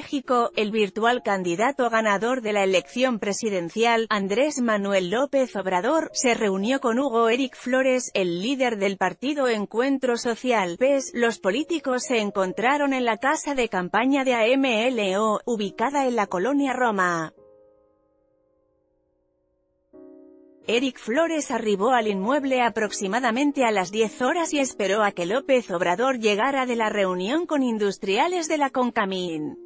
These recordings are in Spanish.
México, el virtual candidato ganador de la elección presidencial, Andrés Manuel López Obrador, se reunió con Hugo Eric Flores, el líder del partido Encuentro Social, PES. Los políticos se encontraron en la casa de campaña de AMLO, ubicada en la colonia Roma. Eric Flores arribó al inmueble aproximadamente a las 10 horas y esperó a que López Obrador llegara de la reunión con industriales de la Concamín.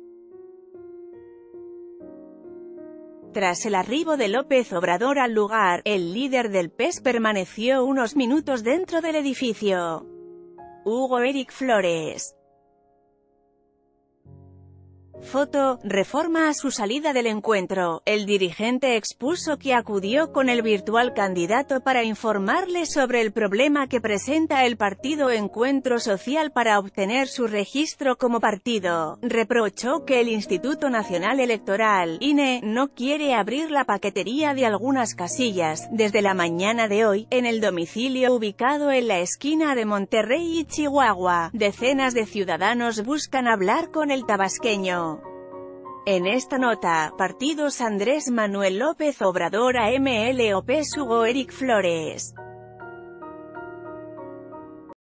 Tras el arribo de López Obrador al lugar, el líder del PES permaneció unos minutos dentro del edificio. Hugo Eric Flores. Foto, Reforma. A su salida del encuentro, el dirigente expuso que acudió con el virtual candidato para informarle sobre el problema que presenta el partido Encuentro Social para obtener su registro como partido. Reprochó que el Instituto Nacional Electoral, INE, no quiere abrir la paquetería de algunas casillas. Desde la mañana de hoy, en el domicilio ubicado en la esquina de Monterrey y Chihuahua, decenas de ciudadanos buscan hablar con el tabasqueño. En esta nota, partidos Andrés Manuel López Obrador, AMLO, PES. Hugo Eric Flores.